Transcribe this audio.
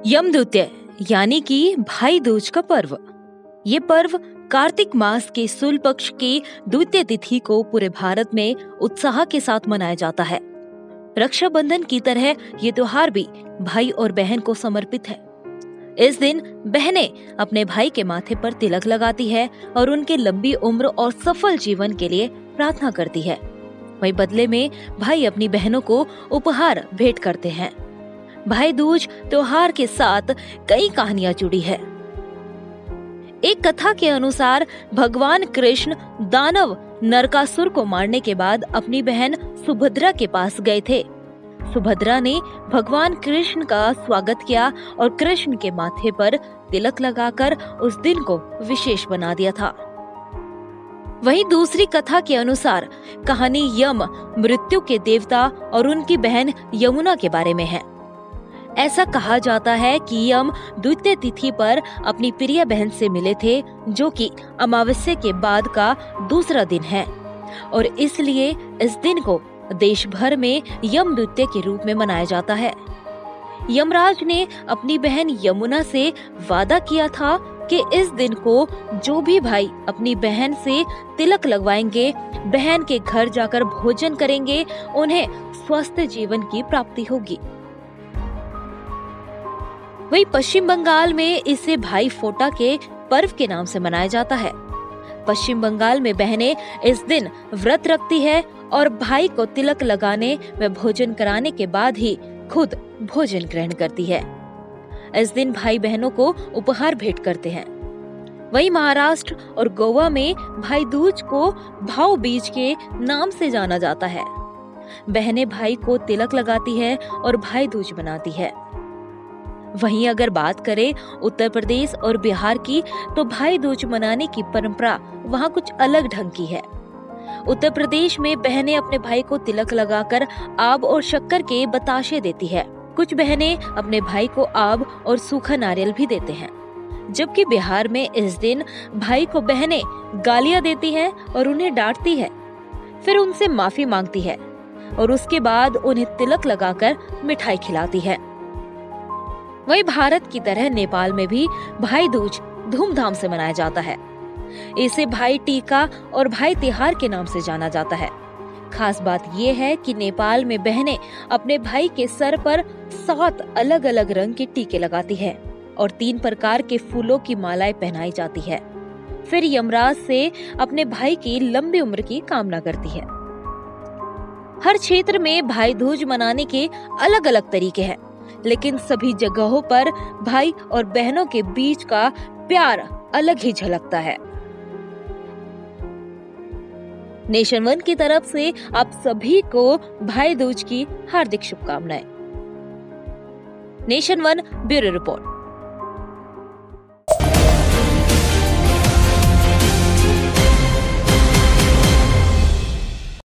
यम द्वितीय यानी कि भाई दूज का पर्व। ये पर्व कार्तिक मास के शुक्ल पक्ष की द्वितीय तिथि को पूरे भारत में उत्साह के साथ मनाया जाता है। रक्षाबंधन की तरह ये त्योहार भी भाई और बहन को समर्पित है। इस दिन बहनें अपने भाई के माथे पर तिलक लगाती है और उनके लंबी उम्र और सफल जीवन के लिए प्रार्थना करती है। वहीं बदले में भाई अपनी बहनों को उपहार भेंट करते हैं। भाई दूज त्योहार के साथ कई कहानियां जुड़ी है। एक कथा के अनुसार भगवान कृष्ण दानव नरकासुर को मारने के बाद अपनी बहन सुभद्रा के पास गए थे। सुभद्रा ने भगवान कृष्ण का स्वागत किया और कृष्ण के माथे पर तिलक लगाकर उस दिन को विशेष बना दिया था। वहीं दूसरी कथा के अनुसार कहानी यम मृत्यु के देवता और उनकी बहन यमुना के बारे में है। ऐसा कहा जाता है कि यम द्वितीय तिथि पर अपनी प्रिय बहन से मिले थे, जो कि अमावस्या के बाद का दूसरा दिन है और इसलिए इस दिन को देश भर में यम द्वितीय के रूप में मनाया जाता है। यमराज ने अपनी बहन यमुना से वादा किया था कि इस दिन को जो भी भाई अपनी बहन से तिलक लगवाएंगे, बहन के घर जाकर भोजन करेंगे, उन्हें स्वस्थ जीवन की प्राप्ति होगी। वहीं पश्चिम बंगाल में इसे भाई फोटा के पर्व के नाम से मनाया जाता है। पश्चिम बंगाल में बहनें इस दिन व्रत रखती है और भाई को तिलक लगाने व भोजन कराने के बाद ही खुद भोजन ग्रहण करती है। इस दिन भाई बहनों को उपहार भेंट करते हैं। वहीं महाराष्ट्र और गोवा में भाई दूज को भाव बीज के नाम से जाना जाता है। बहनें भाई को तिलक लगाती है और भाई दूज मनाती है। वहीं अगर बात करें उत्तर प्रदेश और बिहार की, तो भाई दूज मनाने की परंपरा वहाँ कुछ अलग ढंग की है। उत्तर प्रदेश में बहनें अपने भाई को तिलक लगाकर आब और शक्कर के बताशे देती है। कुछ बहनें अपने भाई को आब और सूखा नारियल भी देते हैं, जबकि बिहार में इस दिन भाई को बहनें गालियां देती हैं और उन्हें डांटती है, फिर उनसे माफी मांगती है और उसके बाद उन्हें तिलक लगाकर मिठाई खिलाती है। वहीं भारत की तरह नेपाल में भी भाई दूज धूमधाम से मनाया जाता है। इसे भाई टीका और भाई तिहार के नाम से जाना जाता है। खास बात ये है कि नेपाल में बहनें अपने भाई के सर पर 7 अलग अलग रंग के टीके लगाती है और 3 प्रकार के फूलों की मालाएं पहनाई जाती है। फिर यमराज से अपने भाई की लंबी उम्र की कामना करती है। हर क्षेत्र में भाई दूज मनाने के अलग अलग तरीके हैं, लेकिन सभी जगहों पर भाई और बहनों के बीच का प्यार अलग ही झलकता है। नेशन 1 की तरफ से आप सभी को भाई दूज की हार्दिक शुभकामनाएं। Nation 1 bureau report.